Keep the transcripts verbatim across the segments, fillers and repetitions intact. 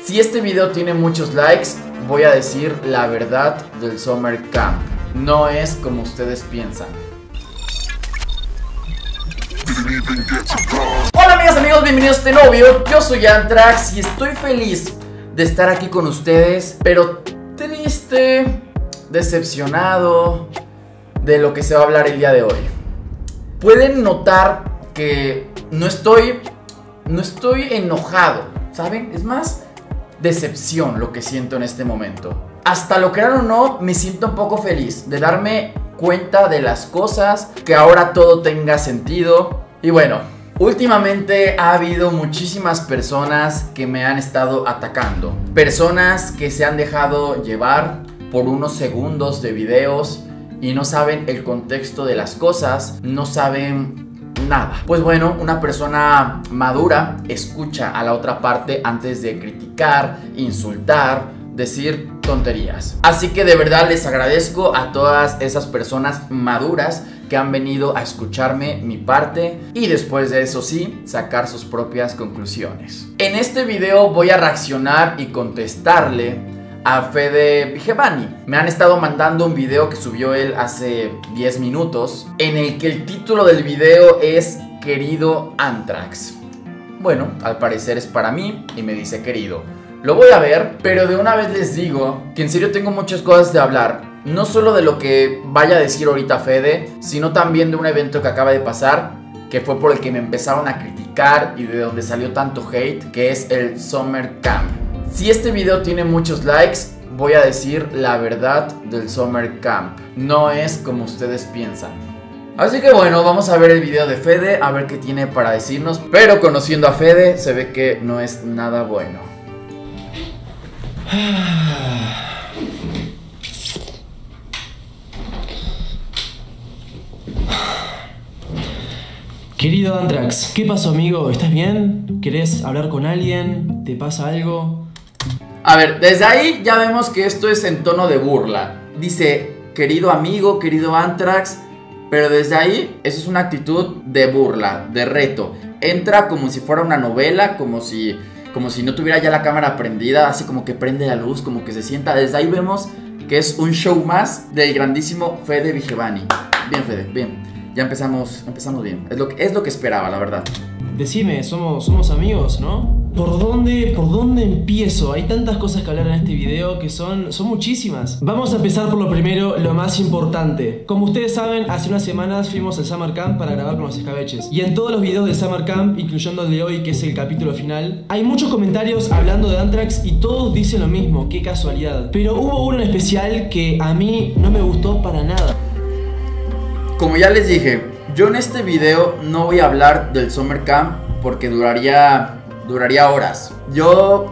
Si este video tiene muchos likes, voy a decir la verdad del Summer Camp. No es como ustedes piensan. Hola amigas, amigos, bienvenidos a este nuevo video. Yo soy Antrax y estoy feliz de estar aquí con ustedes, pero triste, decepcionado de lo que se va a hablar el día de hoy. Pueden notar que no estoy, no estoy enojado, ¿saben? Es más decepción lo que siento en este momento. Hasta lo crean o no, me siento un poco feliz de darme cuenta de las cosas, que ahora todo tenga sentido. Y bueno, últimamente ha habido muchísimas personas que me han estado atacando. Personas que se han dejado llevar por unos segundos de videos y no saben el contexto de las cosas, no saben nada. Pues bueno, una persona madura escucha a la otra parte antes de criticar, insultar, decir tonterías. Así que de verdad les agradezco a todas esas personas maduras que han venido a escucharme mi parte y después de eso sí, sacar sus propias conclusiones. En este video voy a reaccionar y contestarle a Fede Vigevani. Me han estado mandando un video que subió él hace diez minutos, en el que el título del video es Querido Antrax. Bueno, al parecer es para mí y me dice querido. Lo voy a ver, pero de una vez les digo que en serio tengo muchas cosas de hablar. No solo de lo que vaya a decir ahorita Fede, sino también de un evento que acaba de pasar, que fue por el que me empezaron a criticar y de donde salió tanto hate, que es el Summer Camp. Si este video tiene muchos likes, voy a decir la verdad del Summer Camp. No es como ustedes piensan. Así que bueno, vamos a ver el video de Fede, a ver qué tiene para decirnos. Pero conociendo a Fede, se ve que no es nada bueno. Querido Antrax, ¿qué pasó, amigo? ¿Estás bien? ¿Querés hablar con alguien? ¿Te pasa algo? A ver, desde ahí ya vemos que esto es en tono de burla. Dice, querido amigo, querido Antrax, pero desde ahí eso es una actitud de burla, de reto. Entra como si fuera una novela, como si, como si no tuviera ya la cámara prendida, así como que prende la luz, como que se sienta. Desde ahí vemos que es un show más del grandísimo Fede Vigevani. Bien, Fede, bien. Ya empezamos, empezamos bien. Es lo que, es lo que esperaba, la verdad. Decime, somos, somos amigos, ¿no? ¿Por dónde, ¿Por dónde empiezo? Hay tantas cosas que hablar en este video que son, son muchísimas. Vamos a empezar por lo primero, lo más importante. Como ustedes saben, hace unas semanas fuimos al Summer Camp para grabar con los escabeches. Y en todos los videos del Summer Camp, incluyendo el de hoy, que es el capítulo final, hay muchos comentarios hablando de Antrax y todos dicen lo mismo, qué casualidad. Pero hubo uno en especial que a mí no me gustó para nada. Como ya les dije, yo en este video no voy a hablar del Summer Camp porque duraría, duraría horas. Yo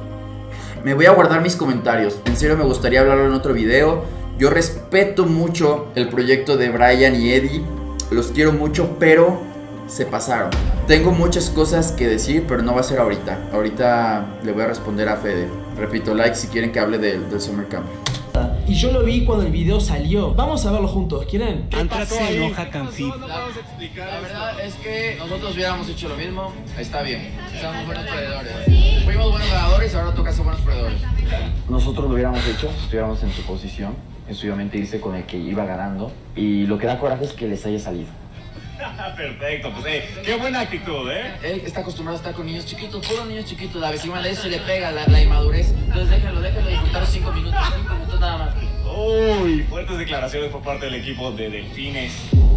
me voy a guardar mis comentarios. En serio me gustaría hablarlo en otro video. Yo respeto mucho el proyecto de Brian y Eddie. Los quiero mucho, pero se pasaron. Tengo muchas cosas que decir, pero no va a ser ahorita. Ahorita le voy a responder a Fede. Repito, like si quieren que hable del, del Summer Camp. Y yo lo vi cuando el video salió. Vamos a verlo juntos, ¿quieren? Antrax se enoja con Fib. Vamos a explicar. La verdad es que nosotros hubiéramos hecho lo mismo. Está bien. Somos buenos perdedores. Fuimos buenos ganadores, ahora toca ser buenos perdedores. Nosotros lo hubiéramos hecho si estuviéramos en su posición. En su obviamente irse con el que iba ganando. Y lo que da coraje es que les haya salido. Perfecto, pues eh, qué buena actitud, ¿eh? Él está acostumbrado a estar con niños chiquitos, puros niños chiquitos. La vecina de eso le pega la, la inmadurez. Entonces déjenlo, déjenlo disfrutar cinco minutos, cinco minutos nada más. Uy, fuertes declaraciones por parte del equipo de Delfines.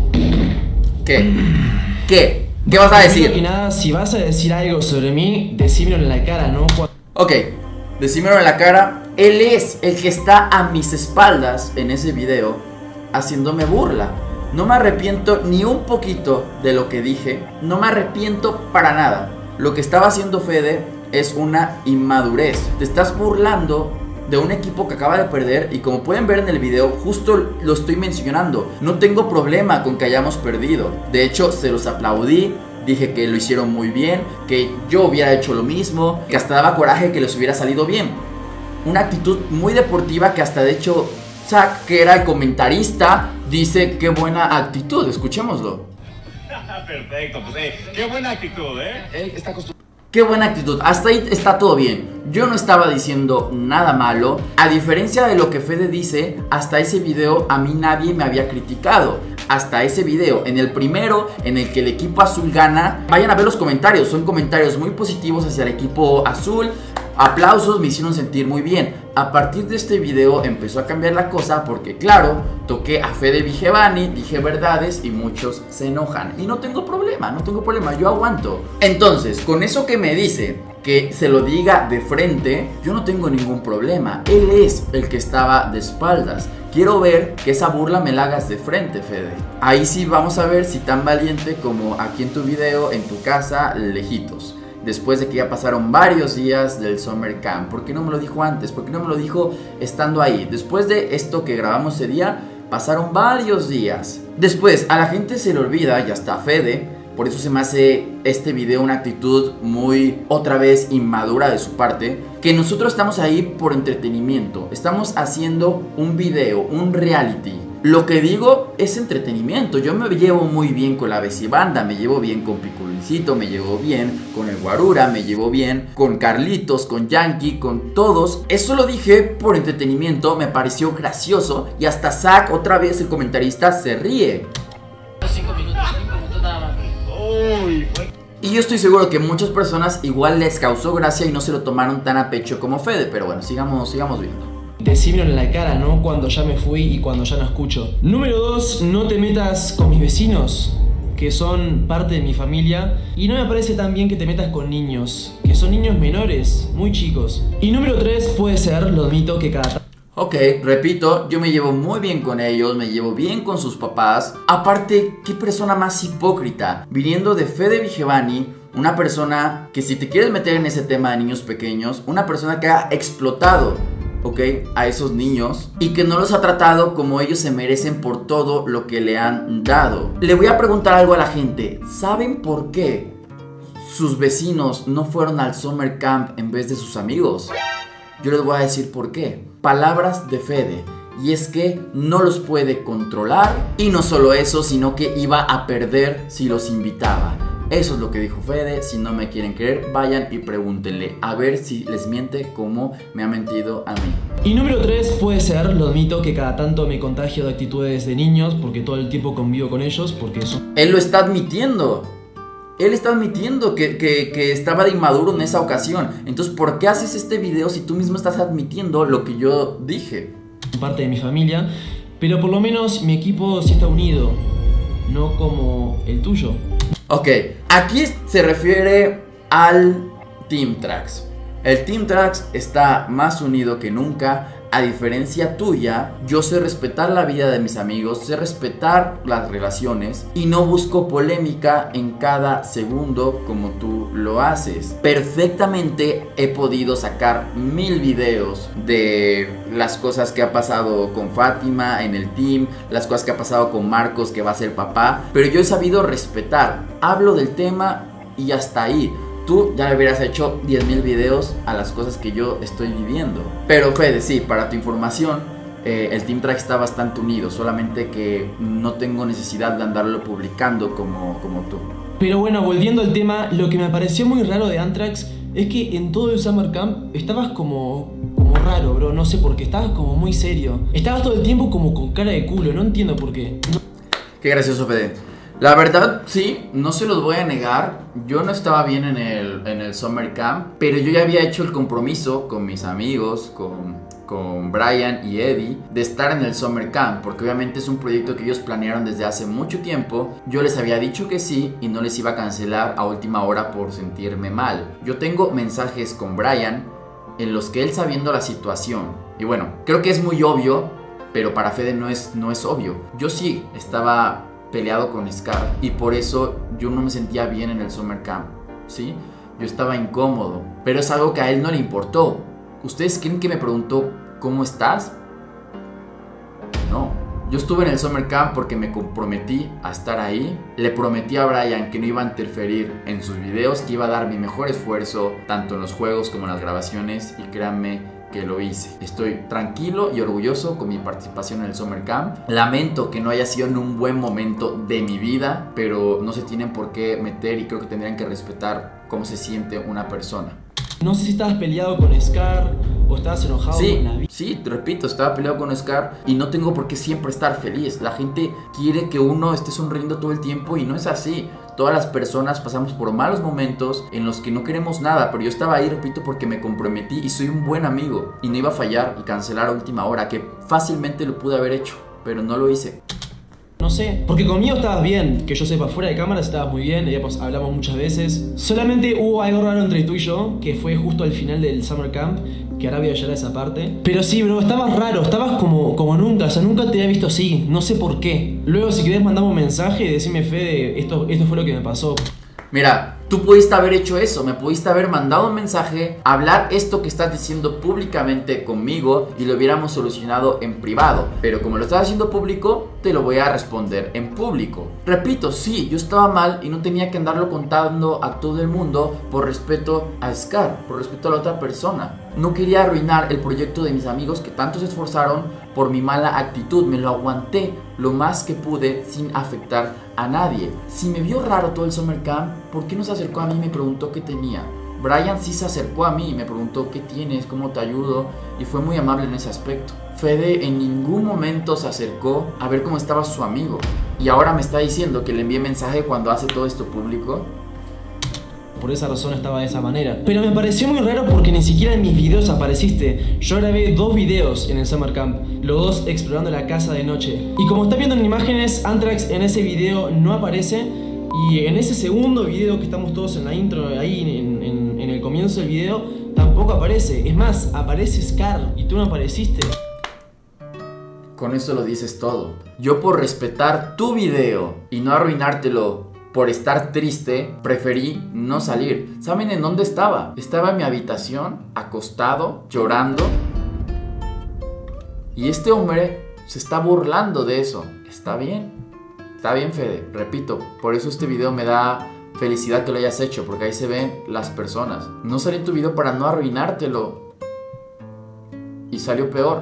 ¿Qué? ¿Qué? ¿Qué vas a decir? Primero que nada, si vas a decir algo sobre mí, decímelo en la cara, ¿no? Ok, decímelo en la cara. Él es el que está a mis espaldas en ese video haciéndome burla. No me arrepiento ni un poquito de lo que dije. No me arrepiento para nada. Lo que estaba haciendo Fede es una inmadurez. Te estás burlando de un equipo que acaba de perder. Y como pueden ver en el video, justo lo estoy mencionando. No tengo problema con que hayamos perdido. De hecho, se los aplaudí. Dije que lo hicieron muy bien, que yo hubiera hecho lo mismo, que hasta daba coraje que les hubiera salido bien. Una actitud muy deportiva que hasta de hecho Zach, que era el comentarista, dice qué buena actitud. Escuchémoslo. Perfecto, pues eh, qué buena actitud, ¿eh? Él está acostumbrado. Qué buena actitud, hasta ahí está todo bien. Yo no estaba diciendo nada malo. A diferencia de lo que Fede dice, hasta ese video a mí nadie me había criticado. Hasta ese video, en el primero en el que el equipo azul gana, vayan a ver los comentarios, son comentarios muy positivos hacia el equipo azul. Aplausos, me hicieron sentir muy bien. A partir de este video empezó a cambiar la cosa porque, claro, toqué a Fede Vigevani, dije verdades y muchos se enojan. Y no tengo problema, no tengo problema, yo aguanto. Entonces, con eso que me dice, que se lo diga de frente, yo no tengo ningún problema. Él es el que estaba de espaldas. Quiero ver que esa burla me la hagas de frente, Fede. Ahí sí vamos a ver si tan valiente como aquí en tu video, en tu casa, lejitos. Después de que ya pasaron varios días del Summer Camp. ¿Por qué no me lo dijo antes? ¿Por qué no me lo dijo estando ahí? Después de esto que grabamos ese día, pasaron varios días. Después, a la gente se le olvida, y hasta a Fede, por eso se me hace este video una actitud muy, otra vez, inmadura de su parte, que nosotros estamos ahí por entretenimiento. Estamos haciendo un video, un reality. Lo que digo es entretenimiento. Yo me llevo muy bien con la Besibanda, me llevo bien con Piculincito, me llevo bien con el Guarura, me llevo bien con Carlitos, con Yankee, con todos. Eso lo dije por entretenimiento, me pareció gracioso y hasta Zach, otra vez el comentarista, se ríe. cinco minutos, cinco minutos nada más. Y yo estoy seguro que muchas personas igual les causó gracia y no se lo tomaron tan a pecho como Fede, pero bueno, sigamos, sigamos viendo. Decímelo en la cara, ¿no? Cuando ya me fui y cuando ya no escucho. Número dos, no te metas con mis vecinos, que son parte de mi familia. Y no me parece tan bien que te metas con niños, que son niños menores, muy chicos. Y número tres, puede ser, lo admito, que cada... Ok, repito, yo me llevo muy bien con ellos, me llevo bien con sus papás. Aparte, qué persona más hipócrita, viniendo de Fede Vigevani, una persona que si te quieres meter en ese tema de niños pequeños, una persona que ha explotado, ok, a esos niños y que no los ha tratado como ellos se merecen por todo lo que le han dado. Le voy a preguntar algo a la gente, ¿saben por qué sus vecinos no fueron al Summer Camp en vez de sus amigos? Yo les voy a decir por qué. Palabras de Fede. Y es que no los puede controlar. Y no solo eso, sino que iba a perder si los invitaba. Eso es lo que dijo Fede. Si no me quieren creer, vayan y pregúntenle. A ver si les miente como me ha mentido a mí. Y número tres, puede ser, lo admito, que cada tanto me contagio de actitudes de niños, porque todo el tiempo convivo con ellos, porque son... Él lo está admitiendo. Él está admitiendo que, que, que estaba de inmaduro en esa ocasión. Entonces, ¿por qué haces este video si tú mismo estás admitiendo lo que yo dije? Parte de mi familia, pero por lo menos mi equipo sí está unido, no como el tuyo. Ok, aquí se refiere al Team Trax. El Team Trax está más unido que nunca. A diferencia tuya, yo sé respetar la vida de mis amigos, sé respetar las relaciones y no busco polémica en cada segundo como tú lo haces. Perfectamente he podido sacar mil videos de las cosas que ha pasado con Fátima en el team, las cosas que ha pasado con Marcos, que va a ser papá, pero yo he sabido respetar. Hablo del tema y hasta ahí. Tú ya le hubieras hecho diez mil videos a las cosas que yo estoy viviendo. Pero Fede, sí, para tu información, eh, el Team Trax está bastante unido. Solamente que no tengo necesidad de andarlo publicando como, como tú. Pero bueno, volviendo al tema, lo que me pareció muy raro de Anthrax es que en todo el Summer Camp estabas como, como raro, bro. No sé por qué, estabas como muy serio. Estabas todo el tiempo como con cara de culo, no entiendo por qué. No... Qué gracioso, Fede. La verdad, sí, no se los voy a negar. Yo no estaba bien en el, en el Summer Camp, pero yo ya había hecho el compromiso con mis amigos, con, con Brian y Eddie, de estar en el Summer Camp, porque obviamente es un proyecto que ellos planearon desde hace mucho tiempo. Yo les había dicho que sí y no les iba a cancelar a última hora por sentirme mal. Yo tengo mensajes con Brian en los que él, sabiendo la situación, y bueno, creo que es muy obvio, pero para Fede no es, no es obvio. Yo sí estaba peleado con Scar y por eso yo no me sentía bien en el Summer Camp, ¿sí? Yo estaba incómodo, pero es algo que a él no le importó. ¿Ustedes creen que me preguntó cómo estás? No, yo estuve en el Summer Camp porque me comprometí a estar ahí. Le prometí a Brian que no iba a interferir en sus videos, que iba a dar mi mejor esfuerzo tanto en los juegos como en las grabaciones, y créanme que lo hice. Estoy tranquilo y orgulloso con mi participación en el Summer Camp. Lamento que no haya sido en un buen momento de mi vida, pero no se tienen por qué meter y creo que tendrían que respetar cómo se siente una persona. No sé si estabas peleado con Scar o estabas enojado Sí, con la vida. sí, te repito, estaba peleado con Scar y no tengo por qué siempre estar feliz. La gente quiere que uno esté sonriendo todo el tiempo y no es así. Todas las personas pasamos por malos momentos en los que no queremos nada, pero yo estaba ahí, repito, porque me comprometí y soy un buen amigo y no iba a fallar y cancelar a última hora, que fácilmente lo pude haber hecho, pero no lo hice. No sé, porque conmigo estabas bien, que yo sepa, fuera de cámaras estabas muy bien, ya pues hablamos muchas veces. Solamente hubo algo raro entre tú y yo, que fue justo al final del Summer Camp, que ahora voy a llegar a esa parte. Pero sí, bro, estabas raro, estabas como, como nunca, o sea, nunca te había visto así, no sé por qué. Luego, si querés, mandame un mensaje y decime, Fede, esto, esto fue lo que me pasó. Mira, tú pudiste haber hecho eso, me pudiste haber mandado un mensaje, hablar esto que estás diciendo públicamente conmigo y lo hubiéramos solucionado en privado. Pero como lo estás haciendo público, te lo voy a responder en público. Repito, sí, yo estaba mal y no tenía que andarlo contando a todo el mundo por respeto a Scar, por respeto a la otra persona. No quería arruinar el proyecto de mis amigos que tanto se esforzaron por mi mala actitud. Me lo aguanté lo más que pude sin afectar a nadie. Si me vio raro todo el Summer Camp, ¿por qué no se acercó a mí y me preguntó qué tenía? Brian sí se acercó a mí y me preguntó qué tienes, cómo te ayudo, y fue muy amable en ese aspecto. Fede en ningún momento se acercó a ver cómo estaba su amigo. Y ahora me está diciendo que le envié mensaje cuando hace todo esto público. Por esa razón estaba de esa manera. Pero me pareció muy raro porque ni siquiera en mis videos apareciste. Yo grabé dos videos en el Summer Camp, los dos explorando la casa de noche. Y como están viendo en imágenes, Anthrax en ese video no aparece. Y en ese segundo video que estamos todos en la intro, ahí en, en, en el comienzo del video, tampoco aparece. Es más, aparece Scar y tú no apareciste. Con eso lo dices todo. Yo, por respetar tu video y no arruinártelo por estar triste, preferí no salir. ¿Saben en dónde estaba? Estaba en mi habitación, acostado, llorando. Y este hombre se está burlando de eso. Está bien. Está bien, Fede. Repito, por eso este video me da felicidad que lo hayas hecho, porque ahí se ven las personas. No salí en tu video para no arruinártelo. Y salió peor.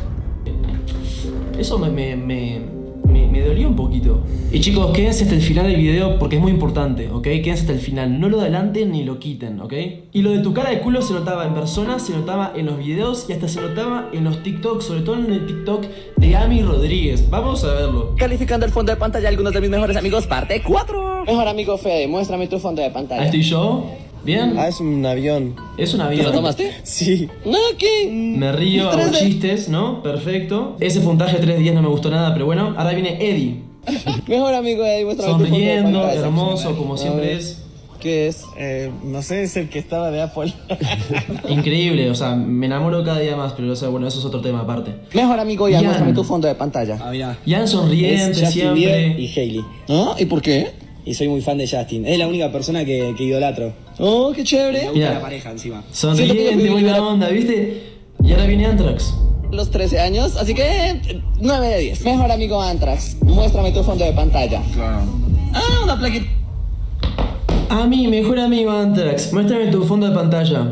Eso me, me, me, me, me dolió un poquito. Y chicos, quédense hasta el final del video porque es muy importante, ¿ok? Quédense hasta el final, no lo adelanten ni lo quiten, ¿ok? Y lo de tu cara de culo se notaba en persona, se notaba en los videos y hasta se notaba en los TikToks, sobre todo en el TikTok de Ami Rodríguez. Vamos a verlo. Calificando el fondo de pantalla algunos de mis mejores amigos, parte cuatro. Mejor amigo Fede, muéstrame tu fondo de pantalla. Ahí estoy yo. ¿Bien? Ah, es un avión. Es un ¿Te avión. lo tomaste? Sí. No, ¿qué? Me río, hago chistes, ¿no? Perfecto. Ese puntaje de tres días no me gustó nada, pero bueno. Ahora viene Eddie. Mejor amigo Eddie, muéstrame tu fondo de Sonriendo, pantalla. hermoso, como A siempre ver, es. ¿Qué es? Eh, no sé, es el que estaba de Apple. Increíble, o sea, me enamoro cada día más, pero o sea, bueno, eso es otro tema aparte. Mejor amigo Ian, Ian. muéstrame tu fondo de pantalla. Ah, mira. Ian sonriente Es Justin siempre. Bieber y Hailey. ¿Ah? ¿Y por qué? Y soy muy fan de Justin. Es la única persona que, que idolatro. Oh, qué Me chévere. gusta Mira. la pareja encima. Sonriente, muy buena onda, ¿viste? Y ahora viene Anthrax. Los trece años, así que eh, nueve de diez. Mejor amigo Anthrax, muéstrame tu fondo de pantalla. Claro. Ah, una plaquita. A mi mejor amigo Anthrax, muéstrame tu fondo de pantalla.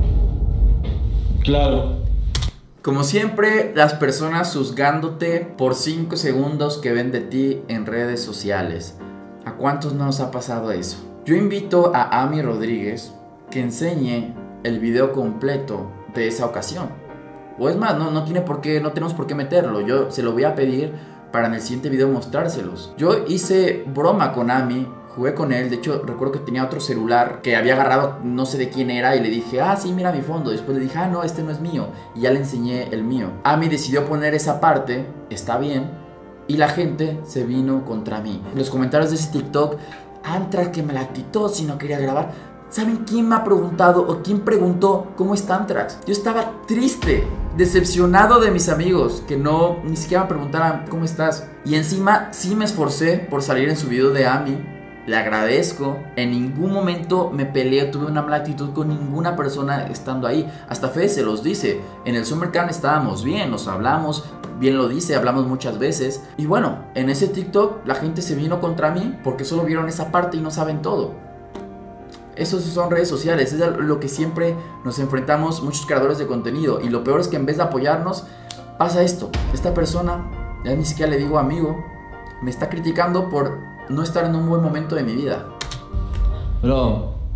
Claro. Como siempre, las personas juzgándote por cinco segundos que ven de ti en redes sociales. ¿A cuántos no nos ha pasado eso? Yo invito a Ami Rodríguez que enseñe el video completo de esa ocasión. O es más, no, no tiene por qué, no tenemos por qué meterlo. Yo se lo voy a pedir para en el siguiente video mostrárselos. Yo hice broma con Ami, jugué con él. De hecho, recuerdo que tenía otro celular que había agarrado, no sé de quién era, y le dije, ah, sí, mira mi fondo. Después le dije, ah, no, este no es mío. Y ya le enseñé el mío. Ami decidió poner esa parte, está bien, y la gente se vino contra mí. En los comentarios de ese TikTok, Anthrax que me la quitó si no quería grabar. ¿Saben quién me ha preguntado o quién preguntó cómo está Anthrax? Yo estaba triste, decepcionado de mis amigos que no, ni siquiera me preguntaran cómo estás. Y encima sí me esforcé por salir en su video de Ami. Le agradezco. En ningún momento me peleé, tuve una mala actitud con ninguna persona estando ahí. Hasta Fede se los dice. En el Summer Camp estábamos bien, nos hablamos, bien lo dice, hablamos muchas veces. Y bueno, en ese TikTok la gente se vino contra mí porque solo vieron esa parte y no saben todo. Eso son redes sociales, es lo que siempre nos enfrentamos muchos creadores de contenido. Y lo peor es que en vez de apoyarnos, pasa esto. Esta persona, ya ni siquiera le digo amigo, me está criticando por no estar en un buen momento de mi vida. Bro,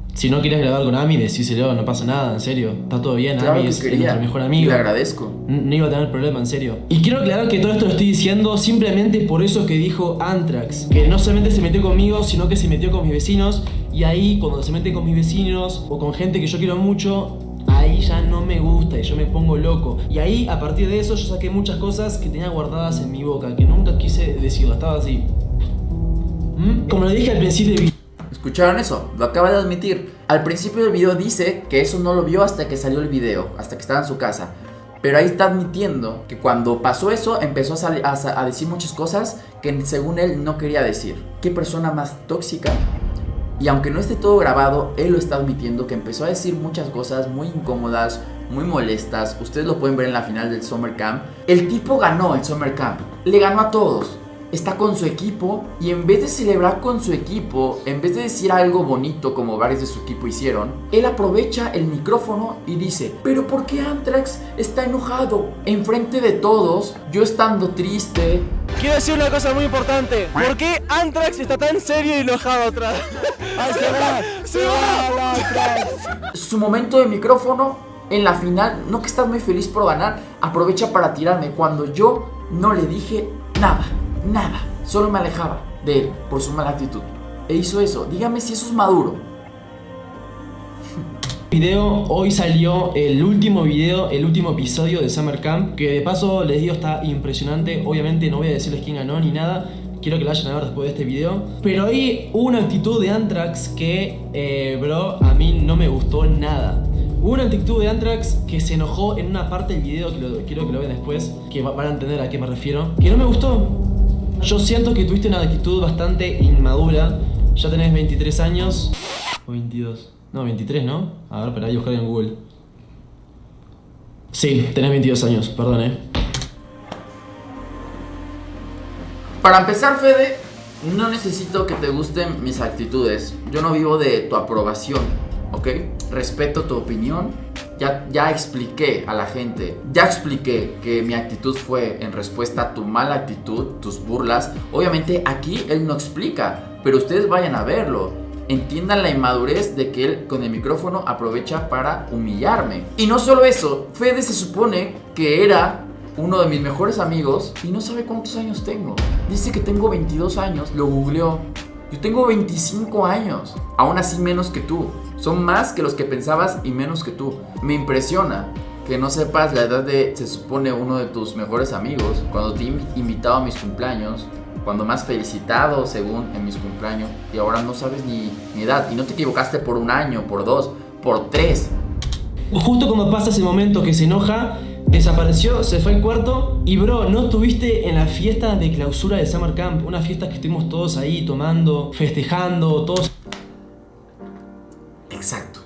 Si no quieres grabar con Ami, decíselo, no pasa nada, en serio. Está todo bien, Claro Ami que es quería, nuestro mejor y amigo. le agradezco. N- No iba a tener problema, en serio. Y quiero aclarar que todo esto lo estoy diciendo simplemente por eso que dijo Antrax. Que no solamente se metió conmigo, sino que se metió con mis vecinos. Y ahí, cuando se mete con mis vecinos o con gente que yo quiero mucho, ahí ya no me gusta y yo me pongo loco. Y ahí, a partir de eso, yo saqué muchas cosas que tenía guardadas en mi boca, que nunca quise decirlo, estaba así. ¿Mm? Como lo dije al principio del video. ¿Escucharon eso? Lo acaba de admitir. Al principio del video dice que eso no lo vio hasta que salió el video, hasta que estaba en su casa. Pero ahí está admitiendo que cuando pasó eso empezó a, sali- a, a decir muchas cosas que según él no quería decir. ¿Qué persona más tóxica? Y aunque no esté todo grabado, él lo está admitiendo que empezó a decir muchas cosas muy incómodas, muy molestas. Ustedes lo pueden ver en la final del Summer Camp. El tipo ganó el Summer Camp, le ganó a todos. Está con su equipo y en vez de celebrar con su equipo, en vez de decir algo bonito como varios de su equipo hicieron, él aprovecha el micrófono y dice: ¿pero por qué Antrax está enojado? Enfrente de todos, yo estando triste. Quiero decir una cosa muy importante. ¿Por qué Antrax está tan serio y enojado atrás? ¡Ay, se va! ¡Se va! Antrax! Su momento de micrófono en la final, no que estás muy feliz por ganar, aprovecha para tirarme cuando yo no le dije nada. Nada, solo me alejaba de él por su mala actitud. E hizo eso, dígame si eso es maduro. Video, hoy salió el último video, el último episodio de Summer Camp, que de paso les digo está impresionante. Obviamente no voy a decirles quién ganó ni nada, quiero que lo vayan a ver después de este video. Pero ahí hubo una actitud de Antrax que, eh, bro, a mí no me gustó nada. Hubo una actitud de Antrax que se enojó en una parte del video, que lo, quiero que lo vean después, que van a entender a qué me refiero, que no me gustó. Yo siento que tuviste una actitud bastante inmadura. Ya tenés veintitrés años. O veintidós. No, veintitrés, ¿no? A ver, espera, voy a buscar en Google. Sí, tenés veintidós años, perdón, eh. Para empezar, Fede, no necesito que te gusten mis actitudes. Yo no vivo de tu aprobación, ¿ok? Respeto tu opinión. Ya, ya expliqué a la gente, ya expliqué que mi actitud fue en respuesta a tu mala actitud, tus burlas. Obviamente aquí él no explica, pero ustedes vayan a verlo. Entiendan la inmadurez de que él con el micrófono aprovecha para humillarme. Y no solo eso, Fede se supone que era uno de mis mejores amigos y no sabe cuántos años tengo. Dice que tengo veintidós años, lo googleó. Yo tengo veinticinco años, aún así menos que tú. Son más que los que pensabas y menos que tú. Me impresiona que no sepas la edad de, se supone, uno de tus mejores amigos. Cuando te he invitado a mis cumpleaños, cuando me has felicitado según en mis cumpleaños, y ahora no sabes ni mi edad. Y no te equivocaste por un año, por dos, por tres. Justo cuando pasa ese momento que se enoja, desapareció, se fue al cuarto. Y bro, no estuviste en la fiesta de clausura de Summer Camp. Una fiesta que estuvimos todos ahí tomando, festejando, todos. Exacto.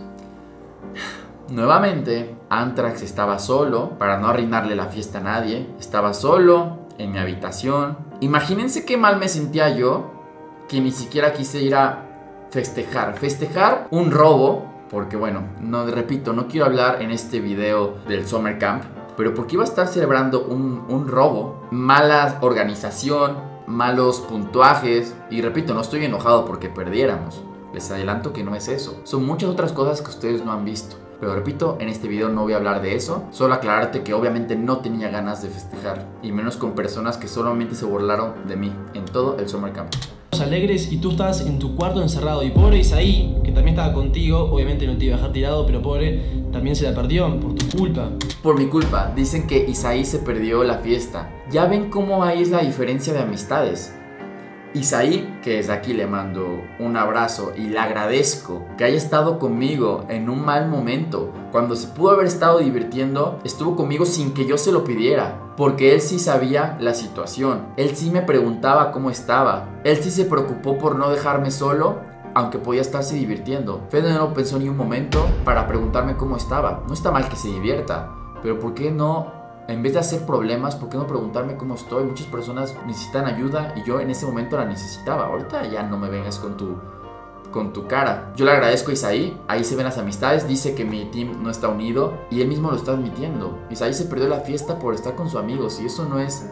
Nuevamente, Antrax estaba solo, para no arruinarle la fiesta a nadie. Estaba solo en mi habitación. Imagínense qué mal me sentía yo, que ni siquiera quise ir a festejar. Festejar un robo, porque bueno, no, repito, no quiero hablar en este video del Summer Camp, pero porque iba a estar celebrando un, un robo, mala organización, malos puntuajes. Y repito, no estoy enojado porque perdiéramos. Les adelanto que no es eso. Son muchas otras cosas que ustedes no han visto. Pero repito, en este video no voy a hablar de eso. Solo aclararte que obviamente no tenía ganas de festejar. Y menos con personas que solamente se burlaron de mí en todo el Summer Camp. Alegres y tú estabas en tu cuarto encerrado. Y pobre Isaí, que también estaba contigo, obviamente no te iba a dejar tirado, pero pobre, también se la perdió por tu culpa. Por mi culpa. Dicen que Isaí se perdió la fiesta. Ya ven cómo ahí es la diferencia de amistades. Isaí, que desde aquí le mando un abrazo y le agradezco que haya estado conmigo en un mal momento. Cuando se pudo haber estado divirtiendo, estuvo conmigo sin que yo se lo pidiera, porque él sí sabía la situación. Él sí me preguntaba cómo estaba. Él sí se preocupó por no dejarme solo, aunque podía estarse divirtiendo. Fede no lo pensó ni un momento para preguntarme cómo estaba. No está mal que se divierta, pero ¿por qué no? En vez de hacer problemas, ¿por qué no preguntarme cómo estoy? Muchas personas necesitan ayuda y yo en ese momento la necesitaba. Ahorita ya no me vengas con tu, con tu cara. Yo le agradezco a Isaí. Ahí se ven las amistades. Dice que mi team no está unido y él mismo lo está admitiendo. Isaí se perdió la fiesta por estar con sus amigos y eso no es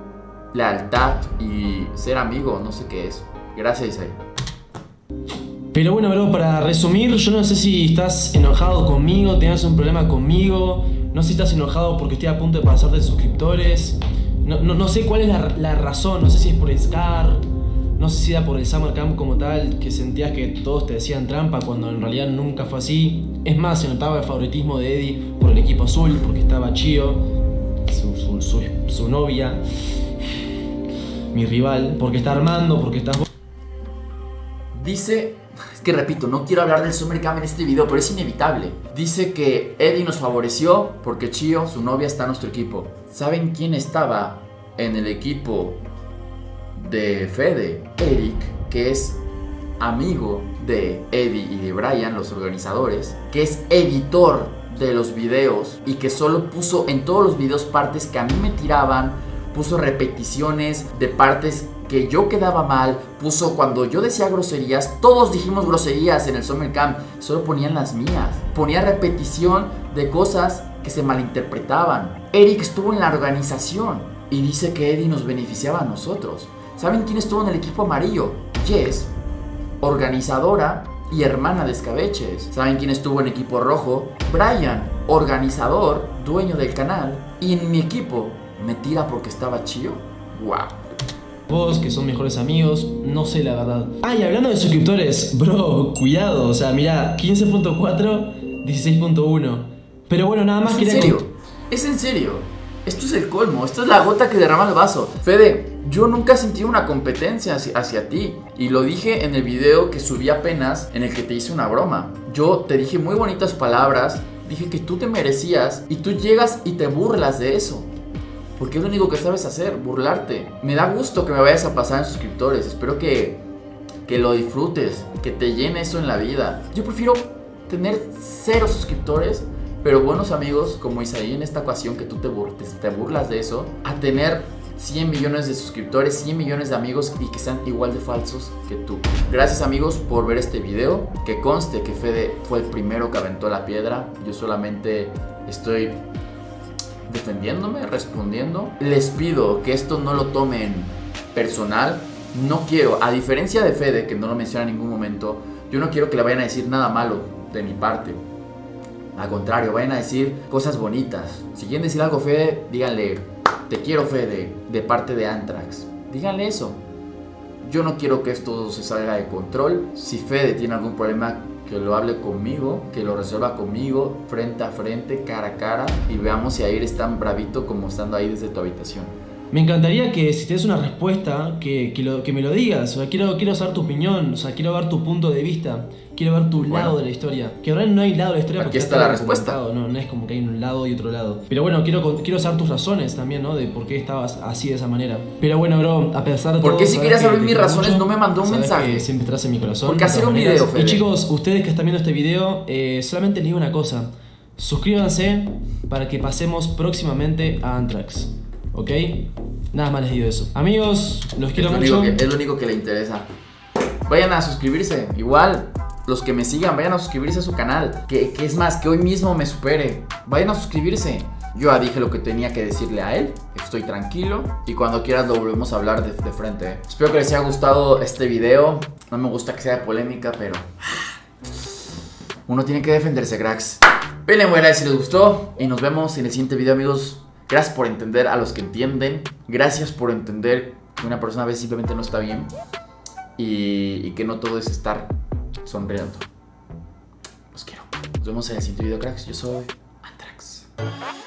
lealtad y ser amigo. No sé qué es. Gracias, Isaí. Pero bueno, bro, para resumir, yo no sé si estás enojado conmigo, tenés un problema conmigo, no sé si estás enojado porque estoy a punto de pasarte de suscriptores, no, no, no sé cuál es la, la razón, no sé si es por Scar, no sé si era por el Summer Camp como tal, que sentías que todos te decían trampa cuando en realidad nunca fue así. Es más, se notaba el favoritismo de Eddie por el equipo azul, porque estaba Chio, su, su, su, su novia, mi rival, porque está Armando, porque está... Dice, es que repito, no quiero hablar del Summer Camp en este video, pero es inevitable. Dice que Eddie nos favoreció porque Chio, su novia, está en nuestro equipo. ¿Saben quién estaba en el equipo de Fede? Eric, que es amigo de Eddie y de Brian, los organizadores, que es editor de los videos y que solo puso en todos los videos partes que a mí me tiraban, puso repeticiones de partes que yo quedaba mal, puso cuando yo decía groserías, todos dijimos groserías en el Summer Camp, solo ponían las mías, ponía repetición de cosas que se malinterpretaban. Eric estuvo en la organización y dice que Eddie nos beneficiaba a nosotros. ¿Saben quién estuvo en el equipo amarillo? Jess, organizadora y hermana de Escabeches. ¿Saben quién estuvo en equipo rojo? Brian, organizador, dueño del canal. Y en mi equipo me tira porque estaba Chio. Wow. Vos, que son mejores amigos, no sé la verdad. Ah, y hablando de suscriptores, bro, cuidado. O sea, mirá, quince punto cuatro, dieciséis punto uno. Pero bueno, nada más ¿Es quería... en serio? ¿Es en serio? Esto es el colmo, esto es la gota que derrama el vaso. Fede, yo nunca sentí una competencia hacia, hacia ti. Y lo dije en el video que subí apenas, en el que te hice una broma. Yo te dije muy bonitas palabras, dije que tú te merecías y tú llegas y te burlas de eso. Porque es lo único que sabes hacer, burlarte. Me da gusto que me vayas a pasar en suscriptores. Espero que, que lo disfrutes, que te llene eso en la vida. Yo prefiero tener cero suscriptores, pero buenos amigos como Isaí en esta ocasión, que tú te, bur te, te burlas de eso, a tener cien millones de suscriptores, cien millones de amigos y que sean igual de falsos que tú. Gracias amigos por ver este video. Que conste que Fede fue el primero que aventó la piedra. Yo solamente estoy defendiéndome, respondiendo. Les pido que esto no lo tomen personal. No quiero, a diferencia de Fede, que no lo menciona en ningún momento, yo no quiero que le vayan a decir nada malo de mi parte. Al contrario, vayan a decir cosas bonitas. Si quieren decir algo, Fede, díganle: te quiero, Fede, de parte de Antrax. Díganle eso. Yo no quiero que esto se salga de control. Si Fede tiene algún problema, que lo hable conmigo, que lo resuelva conmigo, frente a frente, cara a cara, y veamos si Air es tan bravito como estando ahí desde tu habitación. Me encantaría que si tienes una respuesta, que, que, lo, que me lo digas. O sea, quiero, quiero saber tu opinión, o sea, quiero ver tu punto de vista, quiero ver tu bueno, lado de la historia. Que ahora no hay lado de la historia aquí porque está la respuesta. No, no es como que hay un lado y otro lado. Pero bueno, quiero, quiero saber tus razones también, ¿no? De por qué estabas así de esa manera. Pero bueno, bro, a pesar de todo... ¿Por qué si querías saber mis razones mucho, no me mandó un mensaje? Que siempre estás en mi corazón. Porque hacer un video, Fede. Y chicos, ustedes que están viendo este video, eh, solamente les digo una cosa. Suscríbanse para que pasemos próximamente a Antrax, ¿ok? Nada más les digo eso. Amigos, los quiero es mucho. Que, es lo único que le interesa. Vayan a suscribirse. Igual, los que me sigan, vayan a suscribirse a su canal. Que, que es más, que hoy mismo me supere. Vayan a suscribirse. Yo ya dije lo que tenía que decirle a él. Estoy tranquilo. Y cuando quieras lo volvemos a hablar de, de frente. ¿eh? Espero que les haya gustado este video. No me gusta que sea de polémica, pero... uno tiene que defenderse, cracks. Denle buena si les gustó. Y nos vemos en el siguiente video, amigos. Gracias por entender a los que entienden. Gracias por entender que una persona a veces simplemente no está bien. Y, y que no todo es estar sonriendo. Los quiero. Nos vemos en el siguiente video, cracks. Yo soy Antrax.